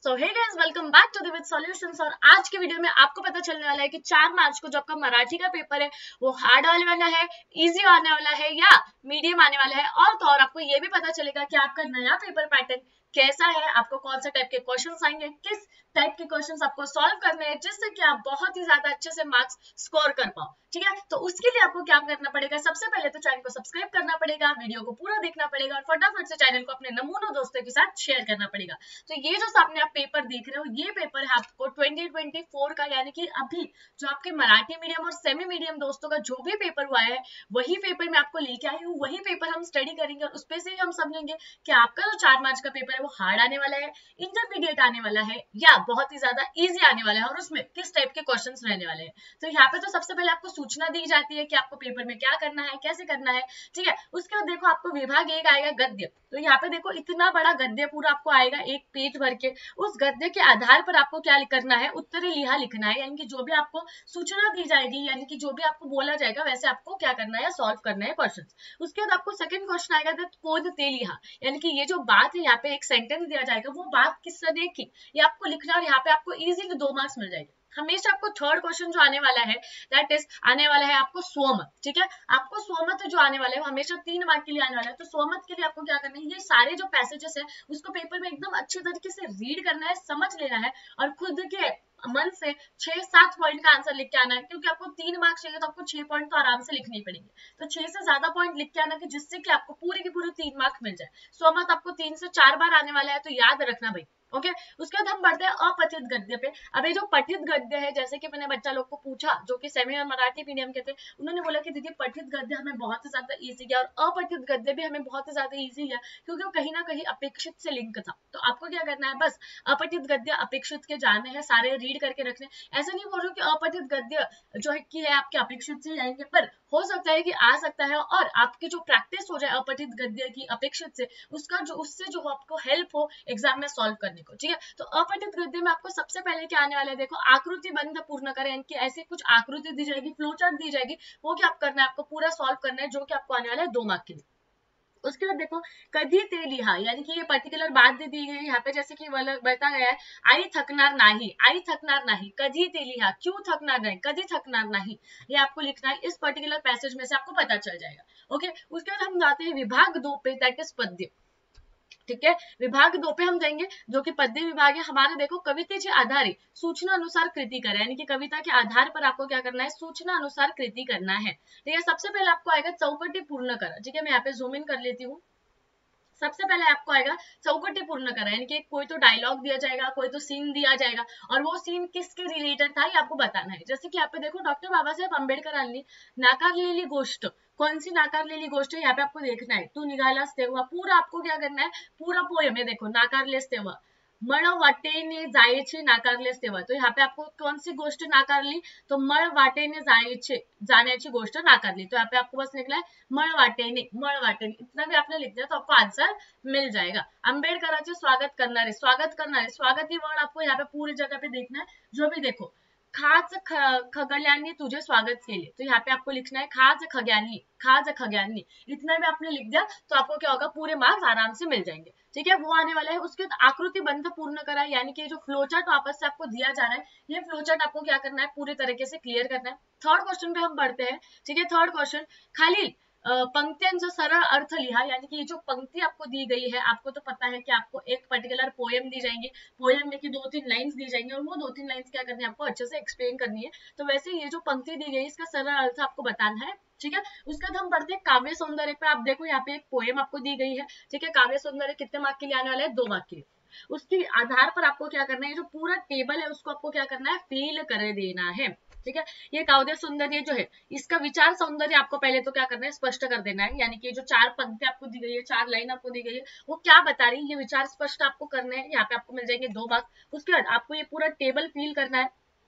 So hey guys, welcome back to the with solutions. और आज के वीडियो में आपको पता चलने वाला है कि 4 मार्च को जो आपका मराठी का पेपर है वो हार्ड आने वाला है, इजी आने वाला है या मीडियम आने वाला है। और तो और आपको ये भी पता चलेगा कि आपका नया पेपर पैटर्न कैसा है, आपको कौन सा टाइप के क्वेश्चंस आएंगे, किस टाइप के क्वेश्चंस आपको सॉल्व करने हैं जिससे कि आप बहुत ही ज्यादा अच्छे से मार्क्स स्कोर कर पाओ। ठीक है, तो उसके लिए आपको क्या करना पड़ेगा, सबसे पहले तो चैनल को सब्सक्राइब करना पड़ेगा, वीडियो को पूरा देखना पड़ेगा और फटाफट से चैनल को अपने नमूनों दोस्तों के साथ शेयर करना पड़ेगा। तो ये जो सामने आप पेपर देख रहे हो, ये पेपर है आपको 2024 का, यानी कि अभी जो आपके मराठी मीडियम और सेमी मीडियम दोस्तों का जो भी पेपर हुआ है वही पेपर मैं आपको लेके आई हूँ, वही पेपर हम स्टडी करेंगे और उसपे से ही हम समझेंगे कि आपका जो 4 मार्च का पेपर है वो हार्ड आने वाला है, इंटरमीडिएट आने वाला है या बहुत ही ज्यादा इजी आने वाला है और उसमें किस टाइप के क्वेश्चंस रहने वाले हैं। तो यहाँ पे तो सबसे पहले आपको सूचना दी जाती है कि आपको पेपर में क्या करना है, कैसे करना है। ठीक है, उसके बाद देखो आपको विभाग एक आएगा गद्य। तो यहाँ पे देखो इतना बड़ा गद्य पूरा आपको आएगा एक पेज भर के। उस गद्य के आधार पर आपको क्या करना है, उत्तरी लिहा लिखना है, यानी कि जो भी आपको सूचना दी जाएगी, यानी कि जो भी आपको बोला जाएगा वैसे आपको क्या करना है, सॉल्व करना है क्वेश्चंस। उसके बाद आपको सेकंड क्वेश्चन आएगा कोद ते लिहा, यानी कि ये जो बात है यहाँ पे एक सेंटेंस दिया जाएगा, वो बात किसने देखी ये आपको लिखना और यहाँ पे आपको इजीली 2 मार्क्स मिल जाएंगे। हमेशा आपको थर्ड क्वेश्चन जो आने वाला है दैट इज आने वाला है आपको स्वमत। ठीक है, आपको स्वमत जो आने वाला है वो हमेशा 3 मार्क के लिए आने वाला है। तो स्वमत के लिए आपको क्या करना है, ये सारे जो पैसेजेस है उसको पेपर में एकदम अच्छे तरीके से रीड करना है, समझ लेना है और खुद के मन से 6-7 पॉइंट का आंसर लिख के आना है, क्योंकि आपको 3 मार्क्स चाहिए तो आपको 6 पॉइंट तो आराम से लिखने ही पड़ेंगे। तो 6 से ज्यादा पॉइंट लिख के आना कि जिससे कि आपको पूरे के पूरे 3 मार्क्स मिल जाए। स्वमत आपको 3 से 4 बार आने वाला है, तो याद रखना भाई। ओके, उसके बाद हम बढ़ते हैं अपठित गद्य पे। अब ये जो पठित गद्य है, जैसे कि मैंने बच्चा लोग को पूछा जो कि सेमी और मराठी मीडियम के थे, उन्होंने बोला कि दीदी पठित गद्य हमें बहुत ही ज्यादा इजी गया और अपठित गद्य भी हमें बहुत ही ज्यादा इजी गया, क्योंकि वो कहीं ना कहीं अपेक्षित से लिंक था। तो आपको क्या करना है, बस अपठित गद्य अपेक्षित के जाने हैं, सारे रीड करके रखने। ऐसा नहीं बोल रहा कि अपठित गद्य जो है कि है आपके अपेक्षित से आएंगे, पर हो सकता है कि आ सकता है और आपकी जो प्रैक्टिस हो जाए अपठित गद्य की अपेक्षित से, उसका जो उससे जो आपको हेल्प हो एग्जाम में सॉल्व करने को। ठीक है, तो अपठित गद्य में आपको सबसे पहले क्या आने वाला है, देखो आकृति बंध पूर्ण करें, यानी कि ऐसी कुछ आकृति दी जाएगी, फ्लो चार्ट दी जाएगी, वो क्या आप करना है, आपको पूरा सॉल्व करना है, जो कि आपको आने वाला है 2 मार्क के लिए। उसके बाद देखो कधी ते लिहा, यानी कि ये पर्टिकुलर बात दे दी गई यहाँ पे, जैसे कि बता गया है आई थकनार नाही, आई थकनार नाही, कधी ते लिहा, क्यों थकनार नहीं, कधी थकनार नहीं, ये आपको लिखना है। इस पर्टिकुलर पैसेज में से आपको पता चल जाएगा। ओके, उसके बाद हम जाते हैं विभाग 2 पे, दैट इज पद्य। ठीक है, विभाग 2 पे हम जाएंगे जो कि पद्य विभाग है हमारा। देखो कवितेचे आधारे सूचना अनुसार कृति करें, यानी कि कविता के आधार पर आपको क्या करना है, सूचना अनुसार कृति करना है। ठीक है, सबसे पहले आपको आएगा चौकटी पूर्ण करा। ठीक है, मैं यहाँ पे जूम इन कर लेती हूँ। सबसे पहले आपको आएगा चौकटी पूर्ण करा, यानी कि कोई तो डायलॉग दिया जाएगा, कोई तो सीन दिया जाएगा और वो सीन किसके रिलेटेड था ये आपको बताना है। जैसे कि यहाँ पे देखो डॉक्टर बाबासाहेब आंबेडकरांनी नाकारलेली गोष्ट, कौन सी नाकारलेली गोष्ट है यहाँ पे आपको देखना है, तू निघालास तेव्हा, पूरा आपको क्या करना है, पूरा पोयम है देखो, नाकारलेस तेव्हा, मळ वाटेने जायचे नाकारलेस तेव्हा। तो यहाँ पे आपको कौन सी गोष्ट नाकारली, तो मळ वाटेने जाण्याची गोष्ट नाकारली। तो यहाँ पे आपको बस लिखना है मळ वाटेने, मळ वाटेने, इतना भी आपने लिख दिया तो आपको आंसर मिल जाएगा। आंबेडकरांचे स्वागत करणारे, स्वागत करणारे, स्वागत ही वर्ड आपको यहाँ पे पूरी जगह पे देखना है। जो भी देखो खाच खगल्यांनी तुझे स्वागत केले, तो यहाँ पे आपको लिखना है खाच खग्यांनी, खाच खग्यांनी, इतना भी आपने लिख दिया तो आपको क्या होगा, पूरे मार्क्स आराम से मिल जाएंगे। ठीक है, वो आने वाला है। उसके बाद आकृति बंध पूर्ण करा, यानी कि जो फ्लो चार्ट वापस से आपको दिया जा रहा है, ये फ्लो चार्ट आपको क्या करना है, पूरे तरीके से क्लियर करना है। थर्ड क्वेश्चन पे हम बढ़ते हैं। ठीक है, थर्ड क्वेश्चन, खालील पंक्तियांचा सरळ अर्थ लिहा, यानी कि ये जो पंक्ति आपको दी गई है, आपको तो पता है कि आपको एक पर्टिकुलर पोएम दी जाएंगी, पोएम में की 2-3 लाइंस दी जाएंगी और वो 2-3 लाइंस क्या करनी है, आपको अच्छे से एक्सप्लेन करनी है। तो वैसे ये जो पंक्ति दी गई इसका सरल अर्थ आपको बताना है। ठीक है, उसके बाद हम बढ़ते हैं काव्य सौंदर्य पे। आप देखो यहाँ पे एक पोएम आपको दी गई है। ठीक है, काव्य सौंदर्य कितने मार्क के लिए आने वाला है, 2 मार्क के लिए। उसके आधार पर आपको क्या करना है, जो पूरा टेबल है उसको आपको क्या करना है, फिल कर देना है। ठीक है, ये काव्य सौंदर्य जो है इसका विचार सौंदर्य आपको पहले तो क्या करना है, स्पष्ट कर देना है, यानी कि जो 4 पंक्ति आपको दी गई है, 4 लाइन आपको दी गई है, वो क्या बता रही है, ये विचार स्पष्ट आपको करना है। यहाँ पे आपको मिल जाएंगे 2 मार्क्स। उसके बाद आपको ये पूरा टेबल फिल करना है।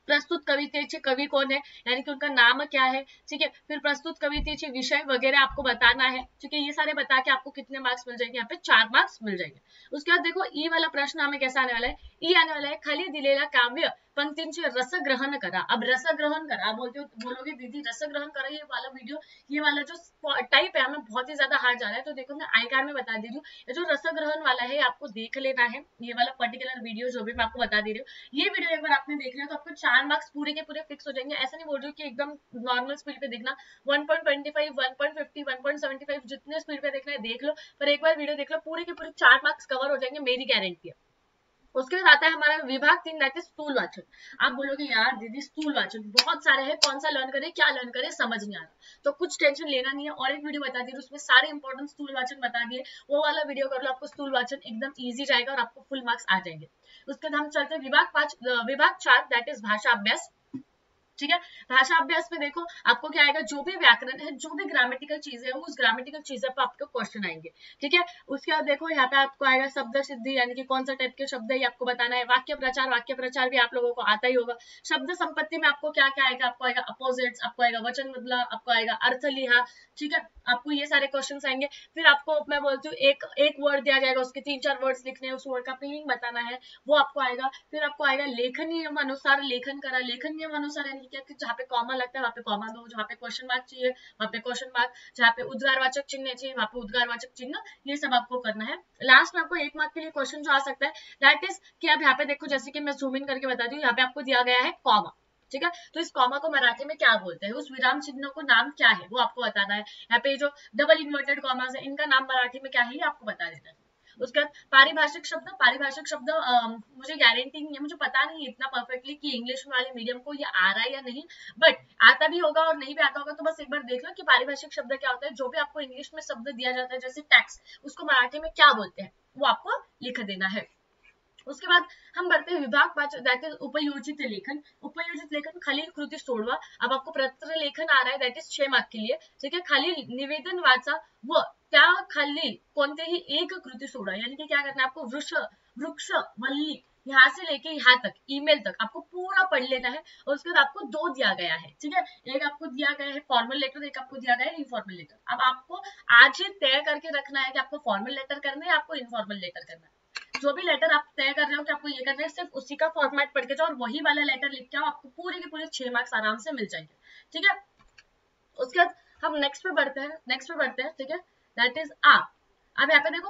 प्रस्तुत कवितेचे कवि कौन है, यानी कि उनका नाम क्या है, ठीक है। फिर प्रस्तुत कवितेचे विषय वगैरह आपको बताना है, ठीक है। ये सारे बता के आपको कितने मार्क्स मिल जाएंगे, यहाँ पे 4 मार्क्स मिल जाएंगे। उसके बाद देखो ई वाला प्रश्न हमें कैसा आने वाला है, ई आने वाला है खाली दिलेला काव्य पंक्तींचे रसग्रहण करा। अब रसग्रहण करा बोलोगे दीदी रसग्रहण करा, ये वाला वीडियो, ये वाला जो टाइप है हमें बहुत ही ज्यादा हार्ड जा रहा है, तो देखो मैं आई कार्ड में बता दे रही हूँ, ये जो रसग्रहण वाला है आपको देख लेना है, ये वाला पर्टिकुलर वीडियो जो भी मैं आपको बता दे रही हूँ, ये वीडियो एक बार आपने देख लिया तो आपको 4 मार्क्स पूरे के पूरे फिक्स हो जाएंगे। ऐसा नहीं बोल रही हूँ कि एकदम नॉर्मल स्पीड पे देखना, 1.25 1.50 1.75 जितने स्पीड पे देखना है देख लो, पर एक बार वीडियो देख लो, पूरे के पूरे 4 मार्क्स कवर हो जाएंगे, मेरी गारंटी है। उसके बाद आता है हमारा विभाग 3 दैट इज स्थूल वाचन। आप बोलोगे यार दीदी स्थूल वाचन बहुत सारे हैं, कौन सा लर्न करें, क्या लर्न करें, समझ नहीं आ रहा, तो कुछ टेंशन लेना नहीं है, और एक वीडियो बता दी उसमें सारे इंपॉर्टेंट स्थूल वाचन बता दिए, वो वाला वीडियो कर लो, आपको स्थूल वाचन एकदम इजी जाएगा और आपको फुल मार्क्स आ जाएंगे। उसके बाद हम चलते हैं विभाग 4 दैट इज भाषा अभ्यास, ठीक है। भाषा अभ्यास में देखो आपको क्या आएगा, जो भी व्याकरण है, जो भी ग्रामेटिकल चीजें है, उस ग्रामेटिकल चीजें पर आपको क्वेश्चन आएंगे, ठीक है। उसके बाद देखो यहाँ पे आपको आएगा शब्द सिद्धि, यानी कि कौन सा टाइप के शब्द है ये आपको बताना है। वाक्य प्रचार भी आप लोगों को आता ही होगा। शब्द संपत्ति में आपको क्या क्या आएगा, आपको आएगा अपोजिट्स, आपको आएगा वचन बदला, आपको आएगा अर्थ लिहा, ठीक है। आपको ये सारे क्वेश्चन आएंगे। फिर आपको मैं बोलती हूँ एक वर्ड दिया जाएगा, उसके 3-4 वर्ड्स लिखने हैं, उस वर्ड का मीनिंग बताना है, वो आपको आएगा। फिर आपको आएगा लेखन नियम अनुसार लेखन करा, लेखन नियम अनुसार यानी क्या, जहाँ पे कॉमा लगता है वहाँ पे कॉमा दो, जहाँ पे क्वेश्चन मार्क चाहिए वहाँ पे क्वेश्चन मार्क, जहाँ पे उद्गारवाचक चिन्ह चाहिए वहाँ पे उद्गारवाचक चिन्ह, ये सब आपको करना है। लास्ट में आपको 1 मार्क के लिए क्वेश्चन जो आ सकता है दैट इज कि अब यहाँ पे देखो, जैसे कि मैं जूम इन करके बताती हूँ, यहाँ पे आपको दिया गया है कॉमा, ठीक है। तो इस कॉमा को मराठी में क्या बोलते हैं, उस विराम चिन्ह को नाम क्या है वो आपको बताना है। यहाँ पे जो डबल इन्वर्टेड कॉमास है इनका नाम मराठी में क्या है ये आपको बता देना है। उसके बाद पारिभाषिक शब्द मुझे गारंटी नहीं है, मुझे पता नहीं है इतना परफेक्टली कि इंग्लिश वाले मीडियम को ये आ रहा है या नहीं, बट आता भी होगा और नहीं भी आता होगा, तो बस एक बार देख लो कि पारिभाषिक शब्द क्या होता है। जो भी आपको इंग्लिश में शब्द दिया जाता है जैसे टैक्स, उसको मराठी में क्या बोलते हैं वो आपको लिख देना है। उसके बाद हम बढ़ते हैं विभाग 5 दैट इज उपयोजित लेखन। उपयोजित लेखन खालील कृती सोडवा। अब आपको पत्र लेखन आ रहा है दैट इज 6 मार्क के लिए, ठीक है। खालील निवेदन वाचा व त्या खाली कोणतेही एक कृती सोडा, यानी कि क्या करना है आपको वृक्ष वल्ली यहाँ से लेके यहाँ तक ईमेल तक आपको पूरा पढ़ लेना है, और उसके बाद आपको 2 दिया गया है, ठीक है। एक आपको दिया गया है फॉर्मल लेटर, एक आपको दिया गया है इनफॉर्मल लेटर। अब आपको आज ही तय करके रखना है कि आपको फॉर्मल लेटर करना है, आपको इनफॉर्मल लेटर करना है। जो भी लेटर आप तय कर रहे हो कि आपको ये करना है, सिर्फ उसी का फॉर्मेट पढ़ के जाओ और वही वाला लेटर लिख के आओ, आपको पूरे के पूरे 6 मार्क्स आराम से मिल जाएंगे, ठीक है। उसके बाद हम नेक्स्ट पे बढ़ते हैं, ठीक है। दैट इज अब यहाँ पे देखो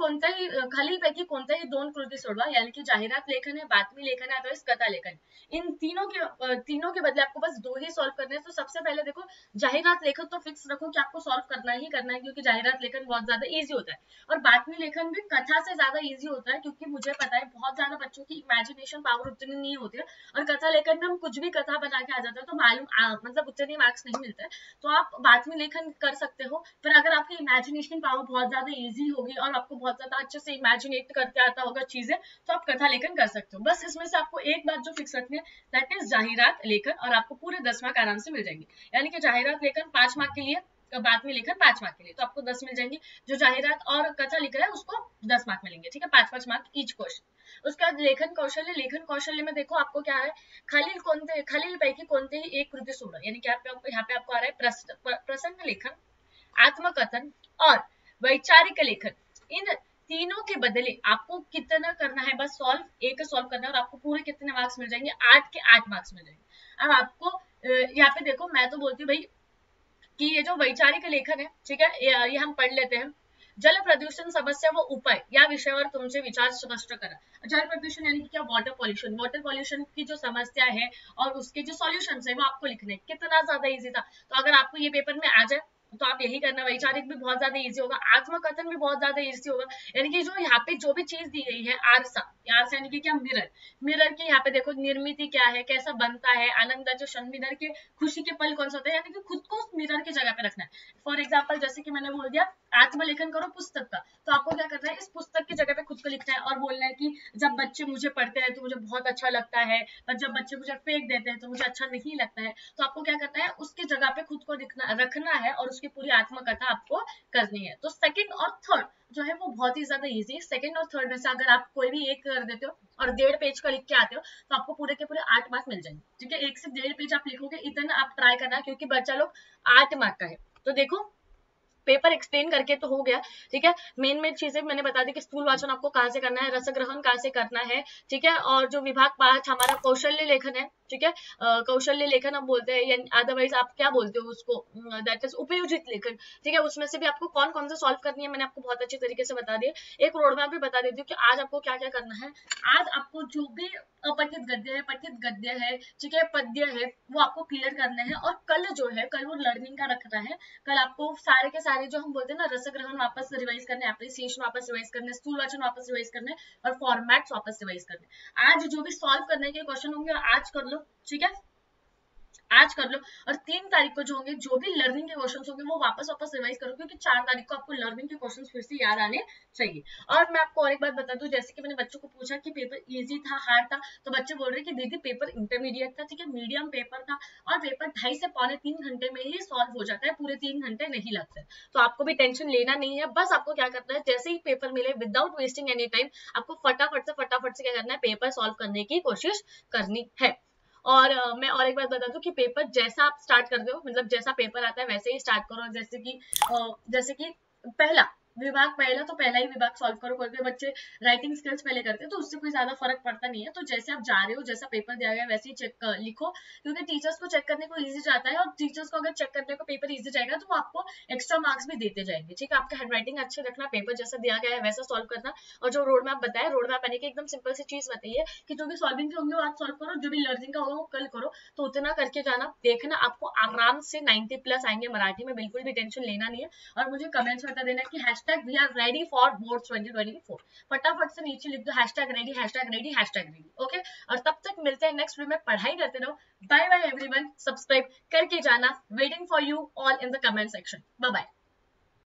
खालीलपैकी कोणत्याही 2 कृती सोडवा, यानी कि जाहिरात लेखन है, बातमी लेखन है, अथवा कथा लेखन। इन तीनों के बदले आपको बस 2 ही सॉल्व करने हैं। तो सबसे पहले देखो जाहिरात लेखन तो फिक्स रखो कि आपको सॉल्व करना ही करना है, क्योंकि जाहिरात लेखन बहुत ज्यादा इजी होता है, और बातमी लेखन भी कथा से ज्यादा इजी होता है, क्योंकि मुझे पता है बहुत ज्यादा बच्चों की इमेजिनेशन पावर उतनी नहीं होती है, और कथा लेखन में हम कुछ भी कथा बना के आ जाते हैं तो मालूम मतलब उतने मार्क्स नहीं मिलते। तो आप बातमी लेखन कर सकते हो, पर अगर आपकी इमेजिनेशन पावर बहुत ज्यादा इजी होगी और आपको बहुत ज्यादा अच्छे से इमेजिनेट करके आता होगा चीजें, तो आप कथा लेखन कर सकते हो। बस इसमें से आपको एक बात जो फिक्स रखनी है दैट इज जाहिरात लेखन, और आपको पूरे 10 मार्क आराम से मिल जाएंगे। यानी कि जाहिरात लेखन 5 मार्क के लिए, बातमी लेखन 5 मार्क के लिए, तो आपको 10 मिल जाएंगे। जो जाहिरात और कथा लिख रहा है उसको 10 मार्क मिलेंगे, ठीक है, 5-5 मार्क ईच क्वेश्चन। उसके बाद लेखन कौशल्य में देखो आपको क्या है, खालील पैकी कोणतेही एक कृती सोडा, यानी कि यहाँ पे आपको आ रहा है प्रसंग लेखन, आत्मकथन और वैचारिक लेखन। इन तीनों के बदले आपको कितना करना है, बस एक सॉल्व करना है, और आपको पूरे कितने मार्क्स मिल जाएंगे, 8 के 8 मार्क्स मिल जाएंगे। अब आपको यहाँ पे देखो, मैं तो बोलती हूँ भाई कि ये जो वैचारिक लेखन है, ठीक है, ये हम पढ़ लेते हैं। जल प्रदूषण समस्या व उपाय या विषयावर तुमचे विचार स्पष्ट करा। जल प्रदूषण यानी कि क्या, वाटर पॉल्यूशन की जो समस्या है और उसके जो सॉल्यूशन है वो आपको लिखने हैं। कितना ज्यादा इजी था, तो अगर आपको ये पेपर में आ जाए तो आप यही करना। वैचारिक भी बहुत ज्यादा इजी होगा, आत्मकथन भी बहुत ज्यादा इजी होगा, यानी कि जो यहाँ पे जो भी चीज दी गई है, आरसा यानी कि क्या, मिरर की यहाँ पे देखो निर्मित क्या है, कैसा बनता है, आनंदाचे क्षण, मिरर के खुशी के पल कौन सा होता है, यानी कि खुद को उस मिरर की जगह पे रखना है। फॉर एग्जाम्पल जैसे कि मैंने बोल दिया आत्मलेखन करो पुस्तक का, तो आपको क्या करना है, इस पुस्तक की जगह पे खुद को लिखना है और बोलना है कि जब बच्चे मुझे पढ़ते हैं तो मुझे बहुत अच्छा लगता है, पर जब बच्चे मुझे फेंक देते हैं तो मुझे अच्छा नहीं लगता है। तो आपको क्या करना है, उसकी जगह पे खुद को रखना है और उसके उसकी पूरी आत्मकथा आपको करनी है। तो सेकंड और थर्ड जो है वो बहुत ही ज्यादा इजी है। सेकंड और थर्ड में से अगर आप कोई भी एक कर देते हो और 1.5 पेज का लिख के आते हो तो आपको पूरे के पूरे 8 मार्क्स मिल जाएंगे। ठीक है, 1 से 1.5 पेज आप लिखोगे, इतना आप ट्राई करना, क्योंकि बच्चा लोग 8 मार्क का है। तो देखो पेपर एक्सप्लेन करके तो हो गया। ठीक है, मेन चीजें मैंने बता दी कि स्थूल वाचन आपको कहाँ से करना है, रसग्रहण कहाँ से करना है। ठीक है, और जो विभाग 5 हमारा कौशल्य लेखन है। ठीक है, कौशल्य लेखन हम बोलते हैं, या अदरवाइज आप क्या बोलते हो उसको, दैट इज उपयोजित लेखन। ठीक है, उसमें से भी आपको कौन कौन से सॉल्व करनी है मैंने आपको बहुत अच्छे तरीके से बता दिए। एक रोड मैप भी बता देती हूँ कि आज आपको क्या क्या करना है। आज आपको जो भी अपठित गद्य है, पठित गद्य है, ठीक है, पद्य है, वो आपको क्लियर करना है। और कल जो है, कल वो लर्निंग का रखना है। कल आपको सारे के सारे जो हम बोलते हैं ना, रसग्रहण वापस रिवाइज करने, एप्रिसिएशन वापस रिवाइज करने, स्थूल वाचन वापस रिवाइज करने, और फॉर्मेट्स वापस रिवाइज करने। आज जो भी सॉल्व करने के क्वेश्चन होंगे आज कर लो। ठीक है, आज कर लो। और 3 तारीख को जो होंगे, जो भी लर्निंग के क्वेश्चंस होंगे, वो वापस रिवाइज करो, क्योंकि 4 तारीख को आपको लर्निंग के क्वेश्चंस फिर से याद आने चाहिए। और मैं आपको और एक बात बता दूं, जैसे कि मैंने बच्चों को पूछा कि पेपर इजी था, हार्ड था, तो बच्चे बोल रहे कि दीदी पेपर इंटरमीडिएट था, ठीक है, मीडियम पेपर था, और पेपर 2.5 से पौने 3 घंटे में ही सॉल्व हो जाता है, पूरे 3 घंटे नहीं लगते। तो आपको भी टेंशन लेना नहीं है। बस आपको क्या करना है, जैसे ही पेपर मिले, विदाउट वेस्टिंग एनी टाइम, आपको फटाफट से क्या करना है, पेपर सॉल्व करने की कोशिश करनी है। और मैं और एक बात बता दूं कि पेपर जैसा आप स्टार्ट कर दो, मतलब जैसा पेपर आता है वैसे ही स्टार्ट करो। जैसे कि पहला विभाग, पहला तो पहला ही विभाग सॉल्व करो। कोई बच्चे राइटिंग स्किल्स पहले करते हैं, तो उससे कोई ज्यादा फर्क पड़ता नहीं है। तो जैसे आप जा रहे हो, जैसा पेपर दिया गया वैसे ही चेक लिखो, क्योंकि टीचर्स को चेक करने को इजी जाता है, और टीचर्स को अगर चेक करने को पेपर इजी जाएगा तो वो आपको एक्स्ट्रा मार्क्स भी देते जाएंगे। ठीक है, आपका हैंड राइटिंग अच्छे रखना, पेपर जैसा दिया गया है वैसा सॉल्व करना। और जो रोड मैप बताया, रोड मैप यानी कि एकदम सिंपल सी चीज बताइए कि जो भी सॉल्विंग के होंगे वो आज सॉल्व करो, जो भी लर्निंग का होगा वो कल करो। तो उतना करके जाना, देखना आपको आराम से 90+ आएंगे मराठी में, बिल्कुल भी टेंशन लेना नहीं है। और मुझे कमेंट्स बता देना कि hashtag we are ready for boards 2024। फटाफट से नीचे लिख दो hashtag ready, hashtag ready, hashtag ready. Okay, और तब तक मिलते हैं नेक्स्ट वीडियो में। पढ़ाई करते रहो। बाय बाय एवरीवन, सब्सक्राइब करके जाना। Waiting for you all in the comment section. Bye bye.